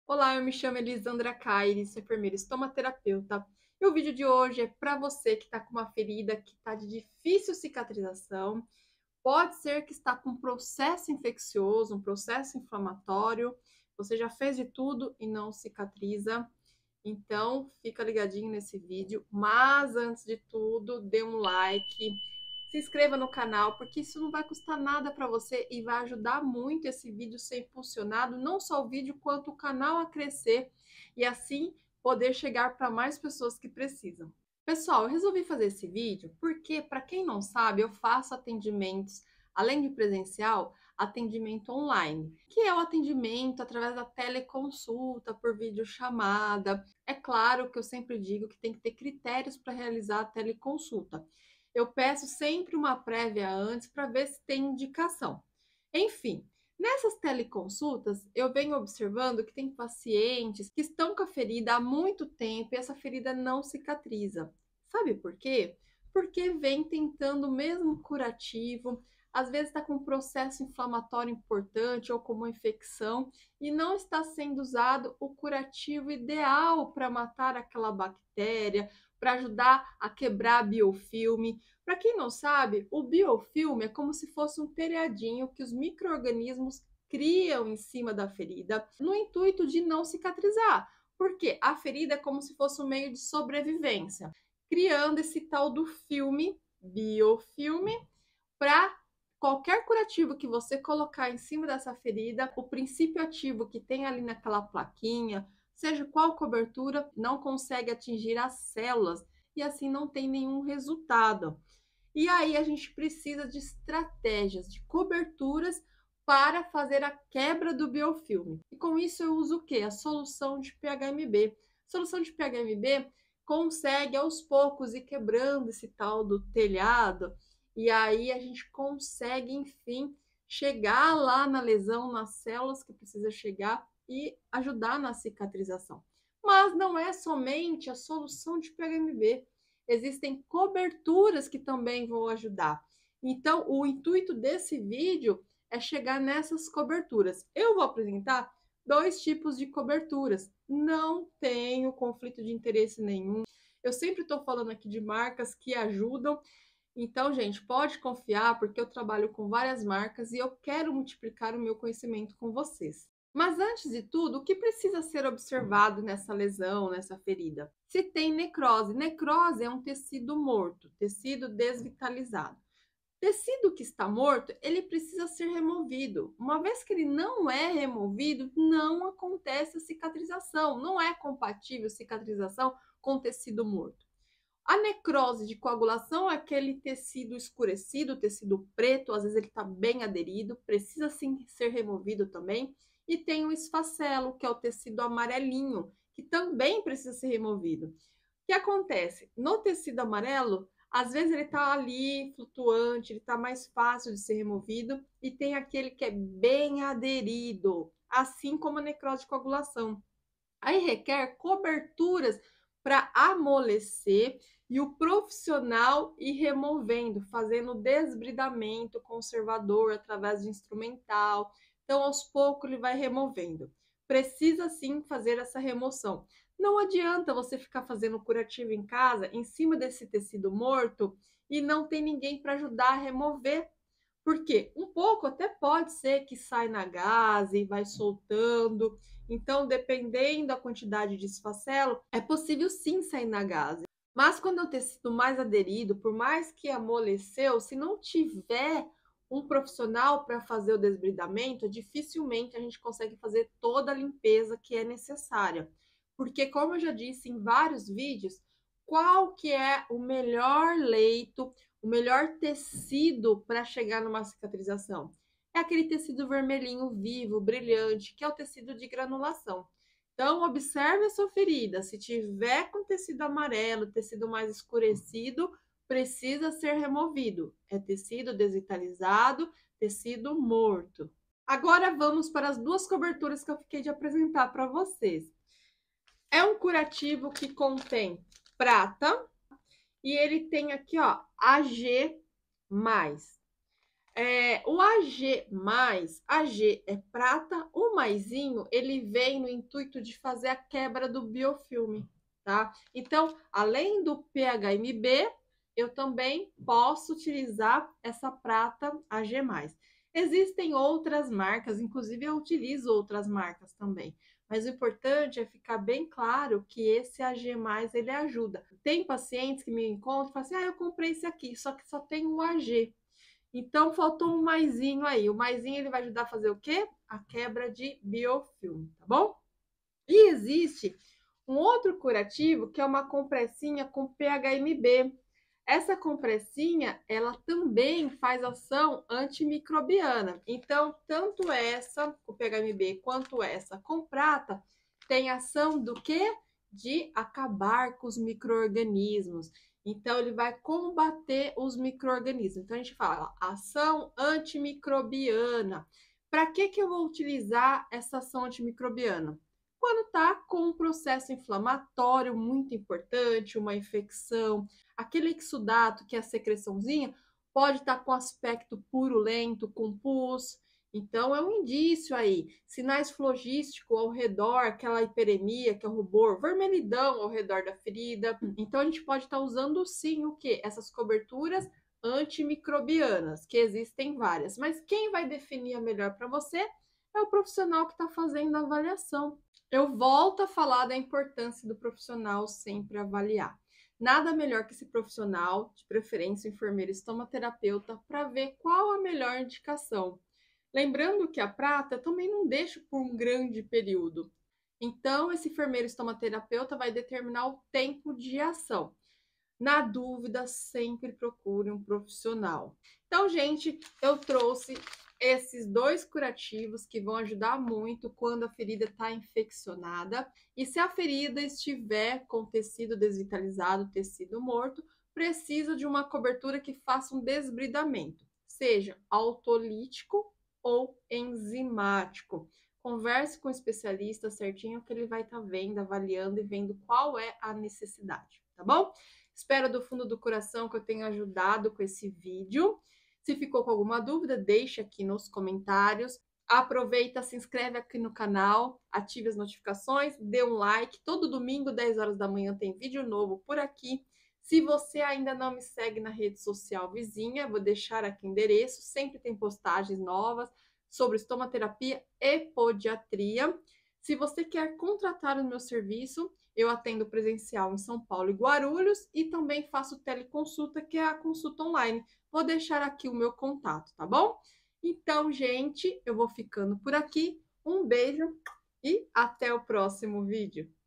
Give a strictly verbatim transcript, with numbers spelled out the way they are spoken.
Olá, eu me chamo Elisandra Caires, sou enfermeira estomaterapeuta. E o vídeo de hoje é para você que está com uma ferida que está de difícil cicatrização. Pode ser que está com um processo infeccioso, um processo inflamatório. Você já fez de tudo e não cicatriza. Então, fica ligadinho nesse vídeo. Mas antes de tudo, dê um like, se inscreva no canal, porque isso não vai custar nada para você e vai ajudar muito esse vídeo ser impulsionado, não só o vídeo, quanto o canal a crescer e assim poder chegar para mais pessoas que precisam. Pessoal, eu resolvi fazer esse vídeo porque, para quem não sabe, eu faço atendimentos, além de presencial, atendimento online, que é o atendimento através da teleconsulta, por videochamada. É claro que eu sempre digo que tem que ter critérios para realizar a teleconsulta. Eu peço sempre uma prévia antes para ver se tem indicação. Enfim, nessas teleconsultas, eu venho observando que tem pacientes que estão com a ferida há muito tempo e essa ferida não cicatriza. Sabe por quê? Porque vem tentando o mesmo curativo, às vezes está com um processo inflamatório importante ou com uma infecção e não está sendo usado o curativo ideal para matar aquela bactéria, para ajudar a quebrar biofilme. Para quem não sabe, o biofilme é como se fosse um telhadinho que os micro-organismos criam em cima da ferida, no intuito de não cicatrizar, porque a ferida é como se fosse um meio de sobrevivência, criando esse tal do filme, biofilme, para qualquer curativo que você colocar em cima dessa ferida, o princípio ativo que tem ali naquela plaquinha, seja qual cobertura, não consegue atingir as células e assim não tem nenhum resultado. E aí a gente precisa de estratégias, de coberturas para fazer a quebra do biofilme. E com isso eu uso o quê? A solução de P H M B. A solução de P H M B consegue aos poucos ir quebrando esse tal do telhado e aí a gente consegue, enfim, chegar lá na lesão, nas células que precisa chegar e ajudar na cicatrização. Mas não é somente a solução de P H M B. Existem coberturas que também vão ajudar. Então, o intuito desse vídeo é chegar nessas coberturas. Eu vou apresentar dois tipos de coberturas. Não tenho conflito de interesse nenhum. Eu sempre estou falando aqui de marcas que ajudam. Então, gente, pode confiar, porque eu trabalho com várias marcas e eu quero multiplicar o meu conhecimento com vocês. Mas antes de tudo, o que precisa ser observado nessa lesão, nessa ferida? Se tem necrose. Necrose é um tecido morto, tecido desvitalizado. Tecido que está morto, ele precisa ser removido. Uma vez que ele não é removido, não acontece a cicatrização. Não é compatível cicatrização com tecido morto. A necrose de coagulação é aquele tecido escurecido, tecido preto, às vezes ele está bem aderido, precisa sim ser removido também. E tem o esfacelo, que é o tecido amarelinho, que também precisa ser removido. O que acontece? No tecido amarelo, às vezes ele está ali flutuante, ele está mais fácil de ser removido, e tem aquele que é bem aderido, assim como a necrose de coagulação. Aí requer coberturas para amolecer e o profissional ir removendo, fazendo desbridamento conservador através de instrumental. Então, aos poucos, ele vai removendo. Precisa sim fazer essa remoção. Não adianta você ficar fazendo curativo em casa, em cima desse tecido morto, e não tem ninguém para ajudar a remover. Porque um pouco até pode ser que sai na gaze e vai soltando. Então, dependendo da quantidade de esfacelo, é possível sim sair na gaze. Mas quando é um tecido mais aderido, por mais que amoleceu, se não tiver um profissional para fazer o desbridamento, dificilmente a gente consegue fazer toda a limpeza que é necessária. Porque, como eu já disse em vários vídeos, qual que é o melhor leito, o melhor tecido para chegar numa cicatrização? É aquele tecido vermelhinho vivo, brilhante, que é o tecido de granulação. Então, observe a sua ferida. Se tiver com tecido amarelo, tecido mais escurecido, precisa ser removido. É tecido desvitalizado, tecido morto. Agora vamos para as duas coberturas que eu fiquei de apresentar para vocês. É um curativo que contém prata e ele tem aqui, ó, A G mais. É, o A G mais, A G é prata, o maisinho, ele vem no intuito de fazer a quebra do biofilme, tá? Então, além do P H M B, eu também posso utilizar essa prata A G mais. Existem outras marcas, inclusive eu utilizo outras marcas também. Mas o importante é ficar bem claro que esse A G mais, ele ajuda. Tem pacientes que me encontram e falam assim, ah, eu comprei esse aqui, só que só tem o A G. Então, faltou um maisinho aí. O maisinho ele vai ajudar a fazer o quê? A quebra de biofilme, tá bom? E existe um outro curativo que é uma compressinha com P H M B. Essa compressinha, ela também faz ação antimicrobiana. Então, tanto essa com P H M B quanto essa com prata tem ação do quê? De acabar com os micro-organismos. Então, ele vai combater os micro-organismos. Então, a gente fala ação antimicrobiana. Para que, que eu vou utilizar essa ação antimicrobiana? Quando está com um processo inflamatório muito importante, uma infecção, aquele exudato, que é a secreçãozinha, pode estar com aspecto purulento, com pus. Então, é um indício aí. Sinais flogísticos ao redor, aquela hiperemia, que é o rubor, vermelhidão ao redor da ferida. Então, a gente pode estar usando sim o quê? Essas coberturas antimicrobianas, que existem várias. Mas quem vai definir a melhor para você é o profissional que está fazendo a avaliação. Eu volto a falar da importância do profissional sempre avaliar. Nada melhor que esse profissional, de preferência enfermeiro estomaterapeuta, para ver qual a melhor indicação. Lembrando que a prata eu também não deixo por um grande período. Então, esse enfermeiro estomaterapeuta vai determinar o tempo de ação. Na dúvida, sempre procure um profissional. Então, gente, eu trouxe esses dois curativos que vão ajudar muito quando a ferida está infeccionada. E se a ferida estiver com tecido desvitalizado, tecido morto, precisa de uma cobertura que faça um desbridamento, seja autolítico ou enzimático. Converse com o especialista certinho que ele vai estar tá vendo, avaliando e vendo qual é a necessidade, tá bom? Espero do fundo do coração que eu tenha ajudado com esse vídeo. Se ficou com alguma dúvida, deixe aqui nos comentários. Aproveita, se inscreve aqui no canal, ative as notificações, dê um like. Todo domingo, dez horas da manhã, tem vídeo novo por aqui. Se você ainda não me segue na rede social vizinha, vou deixar aqui o endereço. Sempre tem postagens novas sobre estomaterapia e podiatria. Se você quer contratar o meu serviço, eu atendo presencial em São Paulo e Guarulhos e também faço teleconsulta, que é a consulta online. Vou deixar aqui o meu contato, tá bom? Então, gente, eu vou ficando por aqui. Um beijo e até o próximo vídeo.